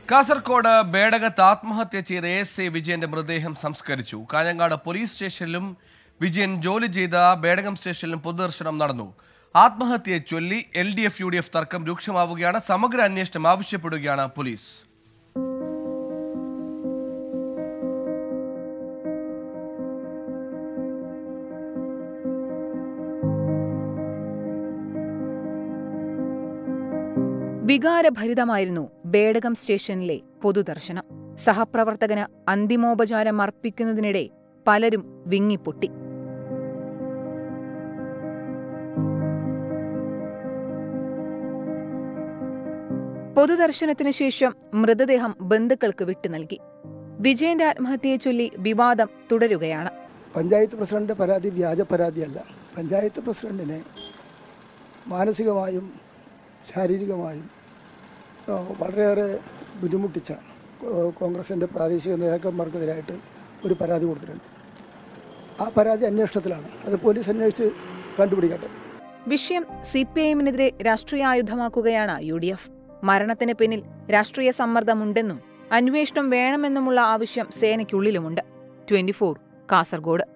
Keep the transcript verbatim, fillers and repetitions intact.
കാസർകോട് ബേടകത്ത് ആത്മഹത്യ ചെയ്ത S A വിജയന്റെ മൃതദേഹം സംസ്കരിച്ചു. കാഞ്ഞങ്ങാട് പോലീസ് സ്റ്റേഷനിലും വിജയൻ ജോലി ചെയ്ത ബേടകം സ്റ്റേഷനിലും പൊതുദർശനം നടന്നു. ആത്മഹത്യയെ ചൊല്ലി L D F U D F തർക്കം രൂക്ഷമാവുകയാണ്. സമഗ്ര അന്വേഷണം ആവശ്യപ്പെടുകയാണ് പോലീസ്. വികാരഭരിതമായിരുന്നു ബേടകം സ്റ്റേഷനിലെ പൊതുദർശനം. സഹപ്രവർത്തകന് അന്തിമോപചാരം അർപ്പിക്കുന്നതിനിടെ പലരും വിങ്ങിപ്പൊട്ടി. പൊതുദർശനത്തിനു ശേഷം മൃതദേഹം ബന്ധുക്കൾക്ക് വിട്ടു നൽകി. വിജയന്റെ ആത്മഹത്യയെ ചൊല്ലി വിവാദം തുടരുകയാണ്. പഞ്ചായത്ത് പ്രസിഡന്റ് പരാതി വ്യാജ പരാതിയല്ല. പഞ്ചായത്ത് പ്രസിഡന്റിനെ മാനസികമായും ശാരീരികമായും വളരെയേറെ ബുദ്ധിമുട്ടിച്ച കോൺഗ്രസിൻ്റെ പ്രാദേശിക നേതാക്കന്മാർക്കെതിരായിട്ട് ഒരു പരാതി കൊടുത്തിട്ടുണ്ട്. ആ പരാതി അന്വേഷണത്തിലാണ്. അത് പോലീസ് അന്വേഷിച്ച് കണ്ടുപിടിക്കട്ടെ. വിഷയം സി പി ഐ എമ്മിനെതിരെ രാഷ്ട്രീയായുധമാക്കുകയാണ് യു ഡി എഫ്. മരണത്തിന് പിന്നിൽ രാഷ്ട്രീയ സമ്മർദ്ദമുണ്ടെന്നും അന്വേഷണം വേണമെന്നുമുള്ള ആവശ്യം സേനയ്ക്കുള്ളിലുമുണ്ട്. Twenty four Kasaragod.